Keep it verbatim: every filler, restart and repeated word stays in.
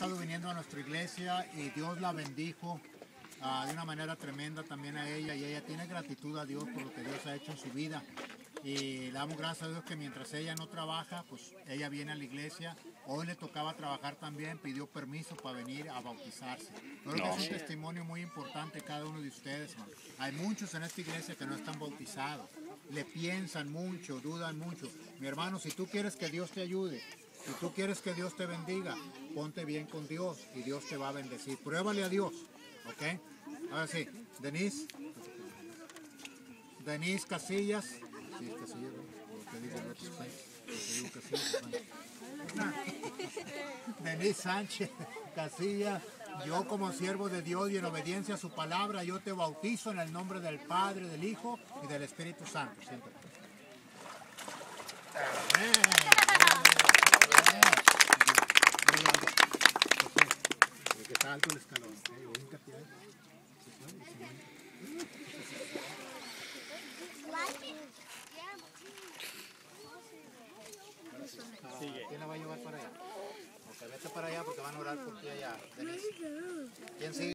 estado viniendo a nuestra iglesia y Dios la bendijo uh, de una manera tremenda también a ella, y ella tiene gratitud a Dios por lo que Dios ha hecho en su vida. Y le damos gracias a Dios que mientras ella no trabaja, pues ella viene a la iglesia. Hoy le tocaba trabajar también, pidió permiso para venir a bautizarse. Creo que No. es un testimonio muy importante cada uno de ustedes, man. Hay muchos en esta iglesia que no están bautizados, le piensan mucho, dudan mucho. Mi hermano, si tú quieres que Dios te ayude, si tú quieres que Dios te bendiga, ponte bien con Dios y Dios te va a bendecir. Pruébale a Dios, ¿ok? Ahora sí, Denise, Denise Casillas. Sí, Casillas, ¿no? Lo que digo en otros países, lo que digo Casillas, ¿no? Denise Sánchez Casillas, yo como siervo de Dios y en obediencia a su palabra, yo te bautizo en el nombre del Padre, del Hijo y del Espíritu Santo. Siéntate. Amén. Que está alto el escalón, ¿ok? ¿Quién la va a llevar para allá? Ok, vete para allá porque van a orar por ti allá. Denise. ¿Quién sigue?